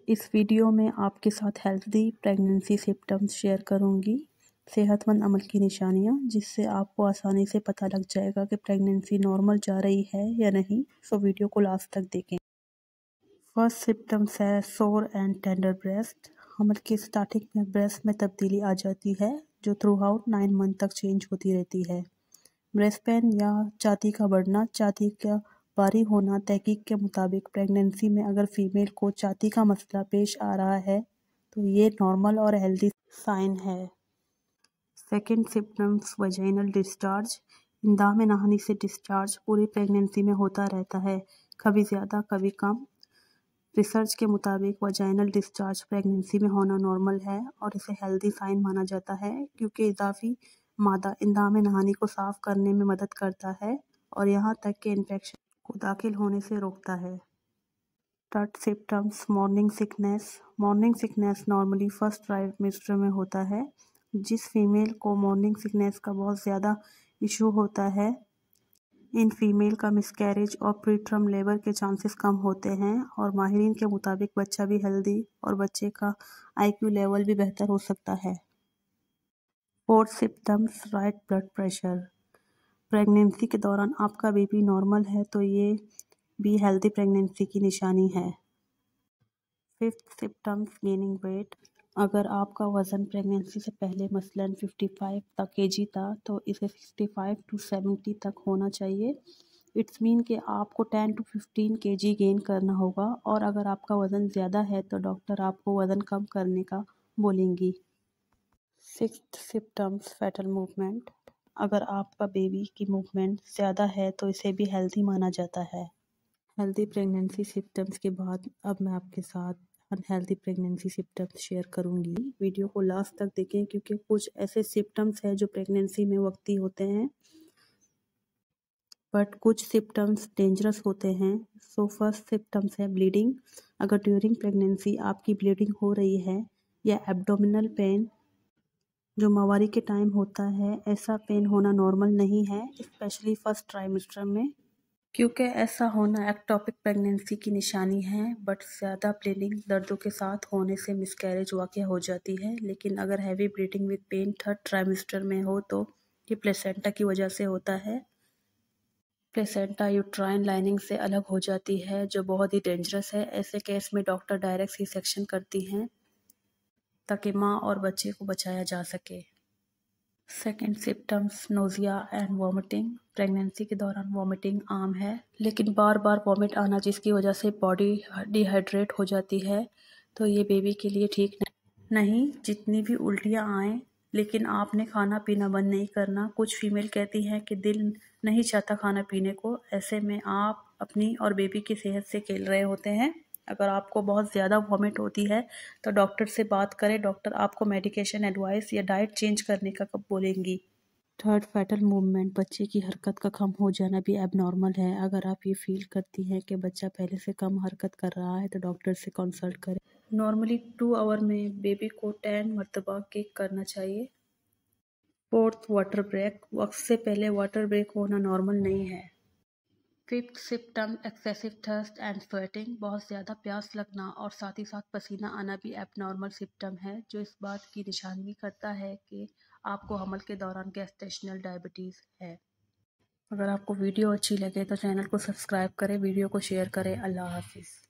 इस वीडियो में आपके साथ हेल्दी प्रेगनेंसी सिम्पटम्स शेयर करूंगी, सेहतमंद अमल की निशानियां, जिससे आपको आसानी से पता लग जाएगा कि प्रेगनेंसी नॉर्मल जा रही है या नहीं। सो वीडियो को लास्ट तक देखें। फर्स्ट सिम्पटम्स है सोर एंड टेंडर ब्रेस्ट। हमल की स्टार्टिंग में ब्रेस्ट में तब्दीली आ जाती है जो थ्रू आउट 9 मंथ तक चेंज होती रहती है। ब्रेस्ट पेन या छाती का बढ़ना, छाती का भारी होना। तहकीक के मुताबिक प्रेगनेंसी में अगर फीमेल को छाती का मसला पेश आ रहा है तो ये नॉर्मल और हेल्दी साइन है। Second symptoms vaginal discharge. इंदा में नहाने से डिस्चार्ज पूरी प्रेगनेंसी में होता रहता है, कभी ज़्यादा कभी कम। रिसर्च के मुताबिक वजाइनल डिस्चार्ज प्रेगनेंसी में होना नॉर्मल है और इसे हेल्दी साइन माना जाता है क्योंकि इजाफी मादा इंदा में नहानी को साफ करने में मदद करता है और यहाँ तक कि इन्फेक्शन को दाखिल होने से रोकता है। Third symptoms morning sickness. Morning sickness normally first trimester में होता है। जिस फीमेल को मॉर्निंग सिकनेस का बहुत ज़्यादा इशू होता है, इन फीमेल का मिसकैरेज और प्रीटर्म लेबर के चांसेस कम होते हैं और माहिरीन के मुताबिक बच्चा भी हेल्दी और बच्चे का IQ लेवल भी बेहतर हो सकता है। Fourth symptoms right blood pressure. Pregnancy के दौरान आपका बीपी नॉर्मल है तो ये भी हेल्दी प्रेगनेंसी की निशानी है। Fifth symptoms gaining weight. अगर आपका वज़न प्रेगनेंसी से पहले मसलन 55 तक kg था तो इसे 65 to 70 तक होना चाहिए। इट्स मीन कि आपको 10 to 15 kg गेन करना होगा और अगर आपका वज़न ज़्यादा है तो डॉक्टर आपको वज़न कम करने का बोलेंगी। Sixth symptoms foetal movement. अगर आपका बेबी की मूवमेंट ज़्यादा है तो इसे भी हेल्दी माना जाता है। हेल्दी प्रेगनेंसी सिम्पटम्स के बाद अब मैं आपके साथ अनहेल्दी प्रेगनेंसी सिम्पटम्स शेयर करूंगी। वीडियो को लास्ट तक देखें क्योंकि कुछ ऐसे सिम्पटम्स हैं जो प्रेगनेंसी में वक्ती होते हैं बट कुछ सिम्पटम्स डेंजरस होते हैं। सो फर्स्ट सिम्पटम्स है ब्लीडिंग। अगर ड्यूरिंग प्रेगनेंसी आपकी ब्लीडिंग हो रही है या एब्डोमिनल पेन जो माहवारी के टाइम होता है, ऐसा पेन होना नॉर्मल नहीं है, स्पेशली फर्स्ट ट्राइमेस्टर में, क्योंकि ऐसा होना एक्टोपिक प्रेगनेंसी की निशानी है। बट ज़्यादा ब्लीडिंग दर्दों के साथ होने से मिसकैरेज वाक़या हो जाती है। लेकिन अगर heavy bleeding with pain third trimester में हो तो ये प्लेसेंटा की वजह से होता है। प्लेसेंटा यूट्राइन लाइनिंग से अलग हो जाती है जो बहुत ही डेंजरस है। ऐसे केस में डॉक्टर डायरेक्ट सी सेक्शन करती हैं ताकि माँ और बच्चे को बचाया जा सके। Second symptoms nausea and vomiting. Pregnancy के दौरान वॉमिटिंग आम है, लेकिन बार बार वॉमिट आना जिसकी वजह से बॉडी डिहाइड्रेट हो जाती है तो ये बेबी के लिए ठीक नहीं। जितनी भी उल्टियाँ आएँ लेकिन आपने खाना पीना बंद नहीं करना। कुछ फीमेल कहती हैं कि दिल नहीं चाहता खाना पीने को। ऐसे में आप अपनी और बेबी की सेहत से खेल रहे होते हैं। अगर आपको बहुत ज़्यादा वॉमिट होती है तो डॉक्टर से बात करें। डॉक्टर आपको मेडिकेशन एडवाइस या डाइट चेंज करने का कब बोलेंगी। Third foetal movement. बच्चे की हरकत का कम हो जाना भी एबनॉर्मल है। अगर आप ये फील करती हैं कि बच्चा पहले से कम हरकत कर रहा है तो डॉक्टर से कंसल्ट करें। नॉर्मली 2 आवर में बेबी को 10 मरतबा केक करना चाहिए। Fourth water break. वक्त से पहले वाटर ब्रेक होना नॉर्मल नहीं है। Fifth symptom excessive thirst and sweating. बहुत ज़्यादा प्यास लगना और साथ ही साथ पसीना आना भी एबनॉर्मल सिम्पटम है जो इस बात की निशानगी करता है कि आपको हमल के दौरान गेस्टेशनल डायबिटीज़ है। अगर आपको वीडियो अच्छी लगे तो चैनल को सब्सक्राइब करें, वीडियो को शेयर करें। अल्लाह हाफिज़।